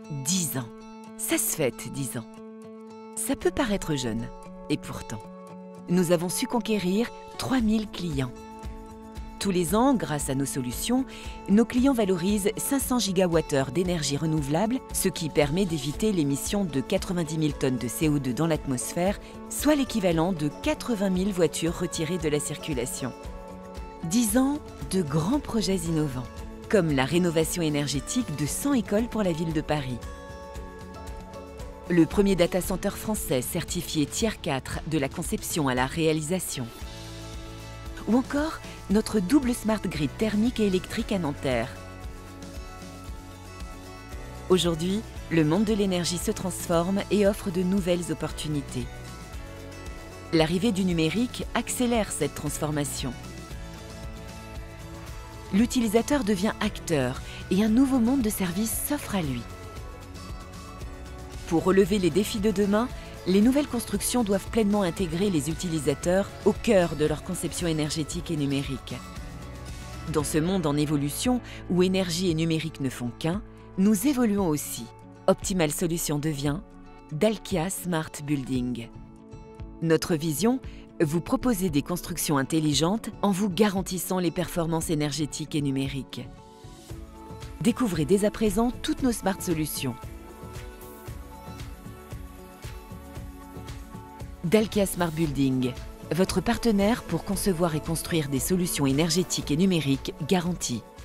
10 ans. Ça se fête, 10 ans. Ça peut paraître jeune, et pourtant, nous avons su conquérir 3000 clients. Tous les ans, grâce à nos solutions, nos clients valorisent 500 gigawattheures d'énergie renouvelable, ce qui permet d'éviter l'émission de 90 000 tonnes de CO2 dans l'atmosphère, soit l'équivalent de 80 000 voitures retirées de la circulation. 10 ans de grands projets innovants, comme la rénovation énergétique de 100 écoles pour la ville de Paris. Le premier data center français certifié Tier 4 de la conception à la réalisation. Ou encore notre double smart grid thermique et électrique à Nanterre. Aujourd'hui, le monde de l'énergie se transforme et offre de nouvelles opportunités. L'arrivée du numérique accélère cette transformation. L'utilisateur devient acteur et un nouveau monde de services s'offre à lui. Pour relever les défis de demain, les nouvelles constructions doivent pleinement intégrer les utilisateurs au cœur de leur conception énergétique et numérique. Dans ce monde en évolution, où énergie et numérique ne font qu'un, nous évoluons aussi. Optimal Solutions devient Dalkia Smart Building. Notre vision, vous proposer des constructions intelligentes en vous garantissant les performances énergétiques et numériques. Découvrez dès à présent toutes nos Smart Solutions. Dalkia Smart Building, votre partenaire pour concevoir et construire des solutions énergétiques et numériques garanties.